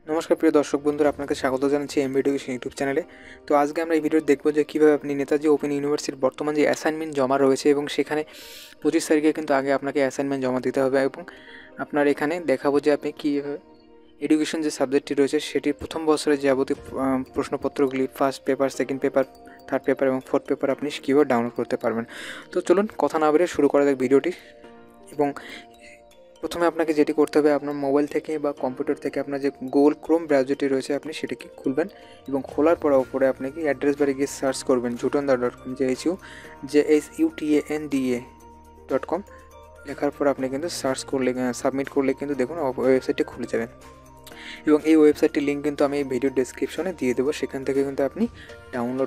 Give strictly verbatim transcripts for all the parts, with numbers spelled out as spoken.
নমস্কার প্রিয় দর্শক বন্ধুরা, আপনাকে স্বাগত জানাচ্ছি এম এডুকেশন ইউটিউব চ্যানেলে। তো আজকে আমরা এই ভিডিও দেখব যে কীভাবে আপনি নেতাজি ওপেন ইউনিভার্সিটির বর্তমান যে অ্যাসাইনমেন্ট জমা রয়েছে এবং সেখানে পঁচিশ তারিখে কিন্তু আগে আপনাকে অ্যাসাইনমেন্ট জমা দিতে হবে এবং আপনার এখানে দেখাবো যে আপনি কীভাবে এডুকেশন যে সাবজেক্টটি রয়েছে সেটির প্রথম বছরের যাবতীয় প্রশ্নপত্রগুলি first paper, second paper, third paper এবং ফোর্থ পেপার আপনি কীভাবে ডাউনলোড করতে পারবেন। তো চলুন কথা না বেরিয়ে শুরু করা যাক ভিডিওটি। এবং প্রথমে আপনাকে যেটি করতে হবে, আপনার মোবাইল থেকে বা কম্পিউটার থেকে আপনার যে গুগল ক্রোম ব্রাউজারটি রয়েছে আপনি সেটিকে খুলবেন এবং খোলার পর ওপরে আপনাকে অ্যাড্রেস বারে গিয়ে সার্চ করবেন ঝুটনদা dot com, J H U J H U T A N D A dot com. লেখার পর আপনি কিন্তু সার্চ করলে সাবমিট করলে কিন্তু দেখুন ওয়েবসাইটটি খুলে যাবে এবং এই ওয়েবসাইটটির লিঙ্ক কিন্তু আমি এই ভিডিও ডেসক্রিপশনে দিয়ে দেবো। সেখান থেকে কিন্তু আপনি ডাউনলোড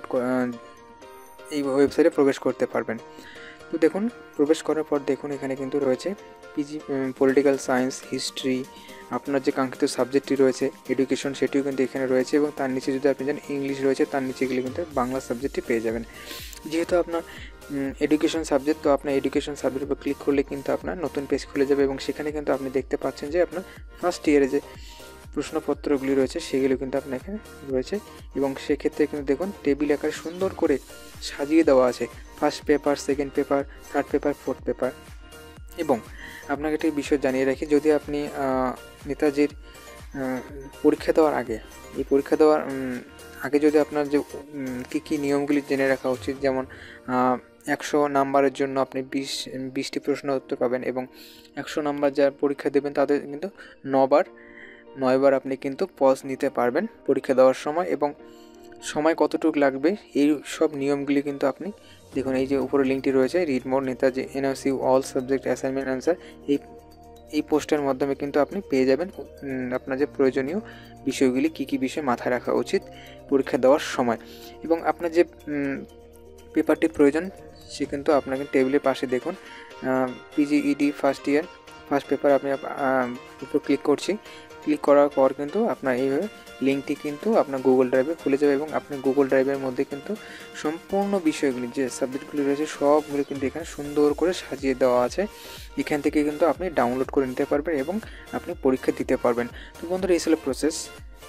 এই ওয়েবসাইটে প্রবেশ করতে পারবেন। তো দেখুন, প্রবেশ করার পর দেখুন এখানে কিন্তু রয়েছে পিজি পলিটিক্যাল সায়েন্স, হিস্ট্রি, আপনার যে কাঙ্ক্ষিত সাবজেক্টটি রয়েছে এডুকেশন সেটিও কিন্তু এখানে রয়েছে এবং তার নিচে যদি আপনি জানেন ইংলিশ রয়েছে, তার নিচে গেলে কিন্তু বাংলা সাবজেক্টটি পেয়ে যাবেন। যেহেতু আপনার এডুকেশন সাবজেক্ট, তো আপনার এডুকেশন সাবজেক্টের উপর ক্লিক করলে কিন্তু আপনার নতুন পেজ খুলে যাবে এবং সেখানে কিন্তু আপনি দেখতে পাচ্ছেন যে আপনার ফার্স্ট ইয়ারে যে প্রশ্নপত্রগুলি রয়েছে সেগুলো কিন্তু আপনার এখানে রয়েছে এবং সেক্ষেত্রে কিন্তু দেখুন টেবিল আকারে সুন্দর করে সাজিয়ে দেওয়া আছে first paper, second paper, third paper, fourth paper. এবং আপনাকে একটি বিষয় জানিয়ে রাখি, যদি আপনি নেতাজির পরীক্ষা দেওয়ার আগে এই পরীক্ষা দেওয়ার আগে যদি আপনার যে কী কী নিয়মগুলি জেনে রাখা উচিত, যেমন একশো নাম্বারের জন্য আপনি বিশ বিশটি প্রশ্ন উত্তর পাবেন এবং একশো নাম্বার যারা পরীক্ষা দেবেন তাদের কিন্তু নবার নয়বার আপনি কিন্তু পজ নিতে পারবেন পরীক্ষা দেওয়ার সময় এবং সময় কতটুকু লাগবে এই সব নিয়মগুলি কিন্তু আপনি দেখুন এই যে উপরে লিঙ্কটি রয়েছে read more Netaji N S U all subject assignment answer, এই এই পোস্টের মাধ্যমে কিন্তু আপনি পেয়ে যাবেন আপনার যে প্রয়োজনীয় বিষয়গুলি কী কী বিষয় মাথায় রাখা উচিত পরীক্ষা দেওয়ার সময়। এবং আপনার যে পেপারটি প্রয়োজন সে কিন্তু আপনাকে টেবিলের পাশে দেখুন PGED first year first paper আপনি উপর ক্লিক করছি। ক্লিক করার পর কিন্তু আপনার এইভাবে লিঙ্কটি কিন্তু আপনার গুগল ড্রাইভে খুলে যাবে এবং আপনি গুগল ড্রাইভের মধ্যে কিন্তু সম্পূর্ণ বিষয়গুলি যে সাবজেক্টগুলি রয়েছে সবগুলো কিন্তু এখানে সুন্দর করে সাজিয়ে দেওয়া আছে। এখান থেকে কিন্তু আপনি ডাউনলোড করে নিতে পারবেন এবং আপনি পরীক্ষা দিতে পারবেন। তো বন্ধুরা, এই ছিল প্রসেস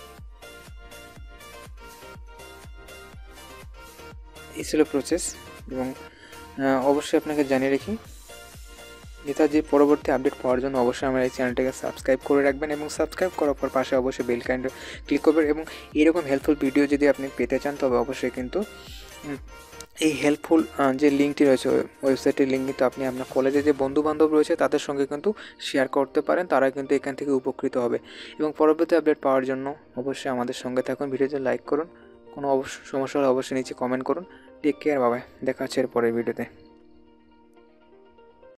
এই ছিল প্রসেস এবং অবশ্যই আপনাকে জানিয়ে রাখি, নেতাজির পরবর্তী আপডেট পাওয়ার জন্য অবশ্যই আমার এই চ্যানেলটাকে সাবস্ক্রাইব করে রাখবেন এবং সাবস্ক্রাইব করার পর পাশে অবশ্যই বেল আইকনটা ক্লিক করবেন এবং এরকম হেল্পফুল ভিডিও যদি আপনি পেতে চান তবে অবশ্যই কিন্তু এই হেল্পফুল যে লিঙ্কটি রয়েছে ওয়েবসাইটের লিঙ্ক কিন্তু আপনি আপনার কলেজে যে বন্ধুবান্ধব রয়েছে তাদের সঙ্গে কিন্তু শেয়ার করতে পারেন, তারা কিন্তু এখান থেকে উপকৃত হবে। এবং পরবর্তী আপডেট পাওয়ার জন্য অবশ্যই আমাদের সঙ্গে থাকুন, ভিডিওতে লাইক করুন, কোনো অবশ্য সমস্যা হলে অবশ্যই নিচে কমেন্ট করুন। টেক কেয়ার, বাবাই, দেখা হচ্ছে এর পরের ভিডিওতে।